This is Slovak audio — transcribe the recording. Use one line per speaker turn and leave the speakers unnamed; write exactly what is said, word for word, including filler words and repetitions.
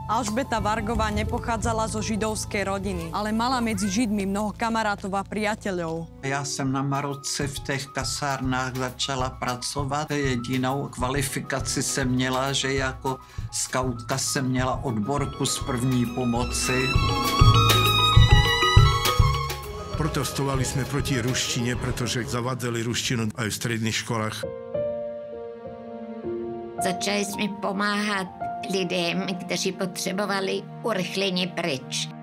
Alžbeta Vargová nepochádzala zo židovskej rodiny, ale mala medzi Židmi mnoho kamarátov a priateľov.
Já jsem na Maroce v těch kasárnách začala pracovat. Jedinou kvalifikaci jsem měla, že jako skautka jsem měla odborku z první pomoci.
Protestovali jsme proti ruštině, protože zavadzeli ruštinu aj v středních školách.
Začali jsme pomáhat lidem, kteří potřebovali urychleně pryč.